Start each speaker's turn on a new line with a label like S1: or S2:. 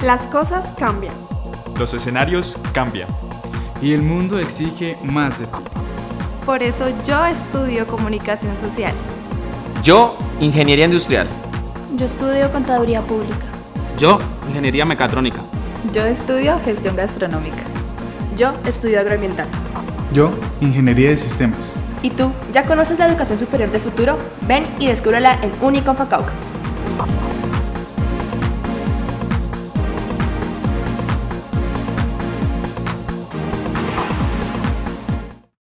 S1: Las cosas cambian.
S2: Los escenarios cambian.
S3: Y el mundo exige más de ti.
S4: Por eso yo estudio comunicación social.
S5: Yo, ingeniería industrial.
S6: Yo estudio contaduría pública.
S7: Yo, ingeniería mecatrónica.
S4: Yo estudio gestión gastronómica.
S8: Yo estudio agroambiental.
S9: Yo, ingeniería de sistemas.
S8: ¿Y tú, ya conoces la educación superior del futuro? Ven y descúbrela en Uniconfa Cauca.